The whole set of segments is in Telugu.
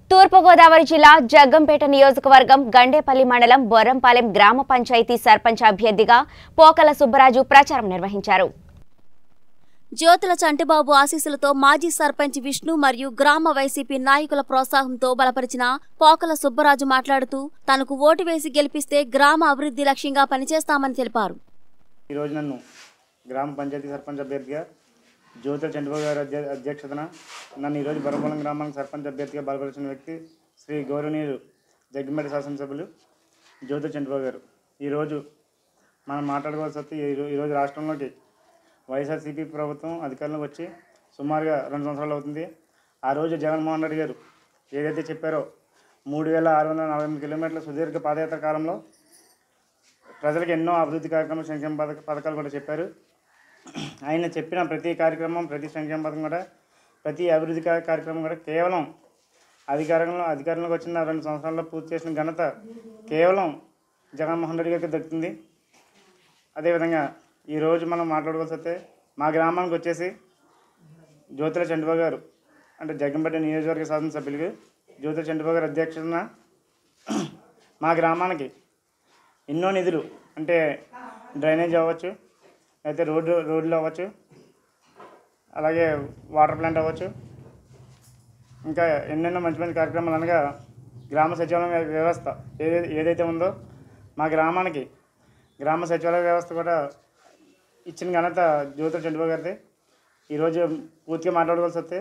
తూర్పుగోదావరి జిల్లా జగ్గంపేట నియోజకవర్గం గండేపల్లి మండలం బొర్రంపాలెం గ్రామ పంచాయతీ సర్పంచ్ అభ్యర్థిగా పోకల సుబ్బరాజు ప్రచారం నిర్వహించారు. జ్యోతుల చంటిబాబు ఆశీస్సులతో మాజీ సర్పంచ్ విష్ణు మరియు గ్రామ వైసీపీ నాయకుల ప్రోత్సాహంతో బలపరిచిన పోకల సుబ్బరాజు మాట్లాడుతూ తనకు ఓటు వేసి గెలిపిస్తే గ్రామ అభివృద్ధి లక్ష్యంగా పనిచేస్తామని తెలిపారు. ఈ రోజు నన్ను గ్రామ పంచాయతీ సర్పంచ్ అభ్యర్థిగా జ్యోతుల చంటిబాబు గారి అధ్యక్షతన నన్ను ఈరోజు బొర్రంపాలెం గ్రామానికి సర్పంచ్ అభ్యర్థిగా బలపరిచిన వ్యక్తి శ్రీ గౌరవనీయులు జగ్గంపేట శాసనసభ్యులు జ్యోతుల చంటిబాబు గారు. ఈరోజు మనం మాట్లాడుకోవాల్సి వస్తే ఈరోజు రాష్ట్రంలోకి వైఎస్ఆర్సీపీ ప్రభుత్వం అధికారంలోకి వచ్చి సుమారుగా 2 సంవత్సరాలు అవుతుంది. ఆ రోజు జగన్మోహన్ రెడ్డి గారు ఏదైతే చెప్పారో 3648 కిలోమీటర్ల సుదీర్ఘ పాదయాత్ర కాలంలో ప్రజలకు ఎన్నో అభివృద్ధి కార్యక్రమాలు సంక్షేమ పథకాలు కూడా చెప్పారు. ఆయన చెప్పిన ప్రతి కార్యక్రమం, ప్రతి సంక్షేమ పథకం కూడా, ప్రతి అభివృద్ధి కార్యక్రమం కూడా కేవలం అధికారంలోకి వచ్చిన 2 సంవత్సరాల్లో పూర్తి చేసిన ఘనత కేవలం జగన్మోహన్ రెడ్డి గారికి దక్కుతుంది. అదేవిధంగా ఈరోజు మనం మాట్లాడుకోవాల్సి వస్తే మా గ్రామానికి వచ్చేసి జ్యోతుల చంటిబాబు గారు అంటే జగ్గంపేట నియోజకవర్గ శాసనసభ్యులకి జ్యోతుల చంటిబాబు గారి అధ్యక్షతన మా గ్రామానికి ఎన్నో నిధులు అంటే డ్రైనేజ్ అవ్వచ్చు, అయితే రోడ్లు అవ్వచ్చు, అలాగే వాటర్ ప్లాంట్ అవ్వచ్చు, ఇంకా ఎన్నెన్నో మంచి మంచి కార్యక్రమాలు అనగా గ్రామ సచివాలయ వ్యవస్థ ఏదైతే ఉందో మా గ్రామానికి గ్రామ సచివాలయ వ్యవస్థ కూడా ఇచ్చిన ఘనత జ్యోతుల చంటిబాబు గారిది. ఈరోజు పూర్తిగా మాట్లాడుకోవాల్సి వస్తే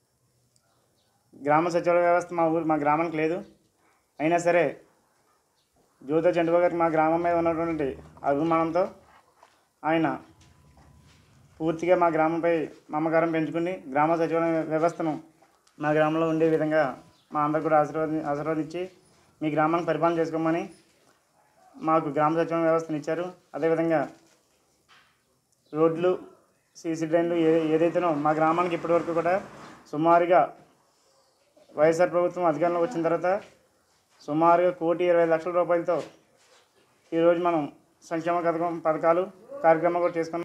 గ్రామ సచివాలయ వ్యవస్థ మా గ్రామానికి లేదు. అయినా సరే జ్యోతుల చంటిబాబు గారికి మా గ్రామం మీద ఉన్నటువంటి అభిమానంతో ఆయన పూర్తిగా మా గ్రామంపై మమకారం పెంచుకుని గ్రామ సచివాలయ వ్యవస్థను మా గ్రామంలో ఉండే విధంగా మా అందరికి కూడా ఆశీర్వాదించి మీ గ్రామాన్ని పరిపాలన చేసుకోమని మాకు గ్రామ సచివాలయ వ్యవస్థను ఇచ్చారు. అదేవిధంగా రోడ్లు, సీసీ డ్రైన్లు ఏదైతేనో మా గ్రామానికి ఇప్పటివరకు కూడా సుమారుగా వైఎస్ఆర్ ప్రభుత్వం అధికారంలో వచ్చిన తర్వాత సుమారుగా 1,20,00,000 రూపాయలతో ఈరోజు మనం సంక్షేమ పథకాలు కార్యక్రమాలు కూడా చేసుకున్నాం.